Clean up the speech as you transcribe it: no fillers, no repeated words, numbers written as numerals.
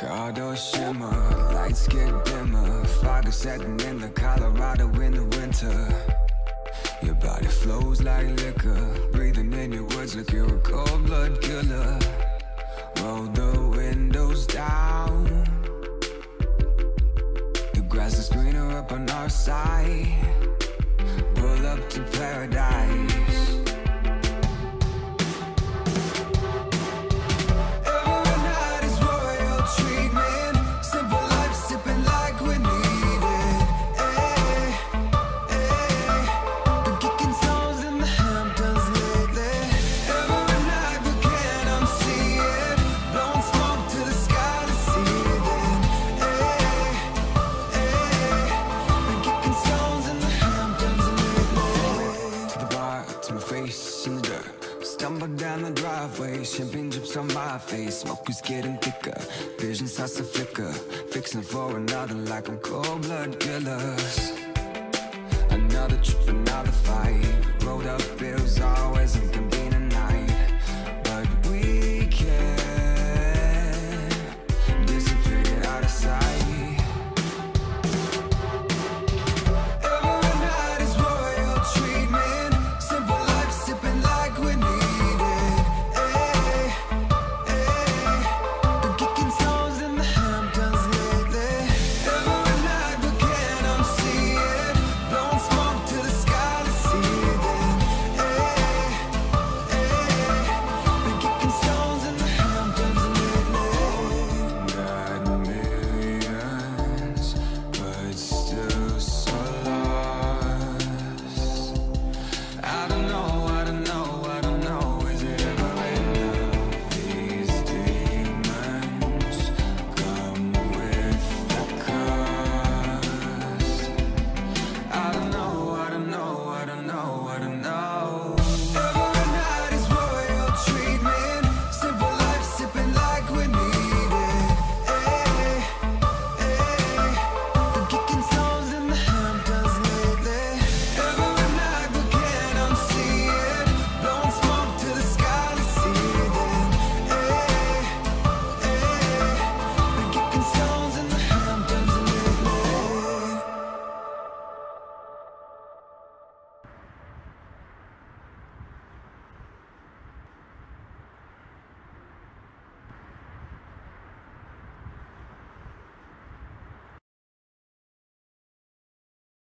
Car door shimmer, lights get dimmer. Fog is setting in the Colorado in the winter. Your body flows like liquor. Breathing in your words like you're a cold blood killer. Roll the windows down. The grass is greener up on our side. Pull up to paradise. Stumble down the driveway, champagne drips on my face. Smoke is getting thicker, vision starts to flicker. Fixing for another like I'm cold blood killers. Another trip, another fight.